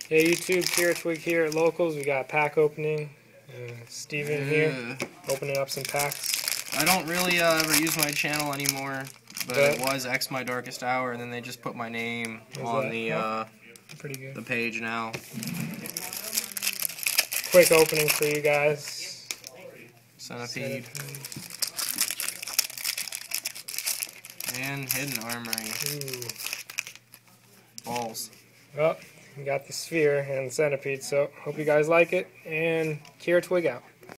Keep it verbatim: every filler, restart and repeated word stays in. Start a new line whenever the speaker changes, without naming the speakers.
Hey YouTube, Kira Twig here at Locals. We got a pack opening. Uh, Steven
Uh,
here, opening up some packs.
I don't really uh, ever use my channel anymore, but
But
it was X My Darkest Hour, and then they just put my name on
that?
the
Oh,
uh,
pretty good.
the page now.
Quick opening for you guys.
Centipede. And Hidden Armory.
Ooh.
Balls.
Well, we got the sphere and centipede, so hope you guys like it. And Kira Twig out.